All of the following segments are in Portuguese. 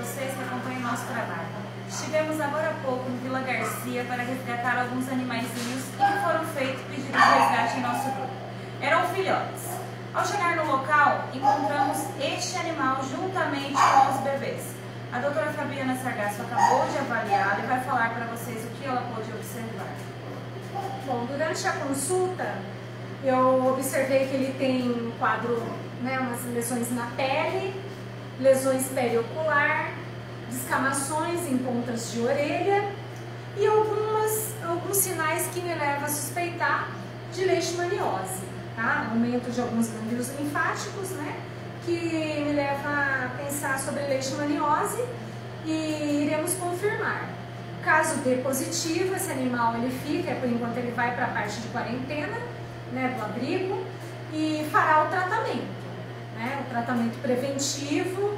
vocês que acompanham o nosso trabalho. Estivemos agora há pouco no Vila Garcia para resgatar alguns animaizinhos e que foram feitos pedidos de resgate em nosso grupo. Eram filhotes. Ao chegar no local, encontramos este animal juntamente com os bebês. A doutora Fabiana Sargasso acabou de avaliar e vai falar para vocês o que ela pôde observar. Bom, durante a consulta, eu observei que ele tem um quadro, umas lesões na pele, lesões periocular, descamações em pontas de orelha e alguns sinais que me levam a suspeitar de leishmaniose, tá? Aumento de alguns gânglios linfáticos, que me leva a pensar sobre leishmaniose e iremos confirmar. Caso dê positivo, esse animal ele fica, por enquanto ele vai para a parte de quarentena, do abrigo, e fará o tratamento, o tratamento preventivo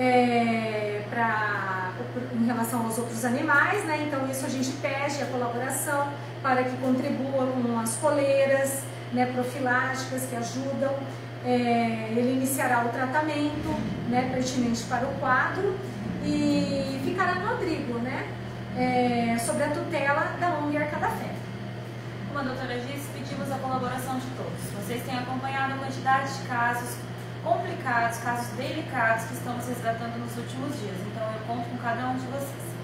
em relação aos outros animais, então isso a gente pede a colaboração para que contribua com as coleiras profiláticas que ajudam. Ele iniciará o tratamento pertinente para o quadro e ficará no abrigo, sob a tutela da ONG Arca da Fé. Como a doutora disse, pedimos a colaboração de todos. Vocês têm acompanhado a quantidade de casos complicados, casos delicados que estamos resgatando nos últimos dias, então eu conto com cada um de vocês.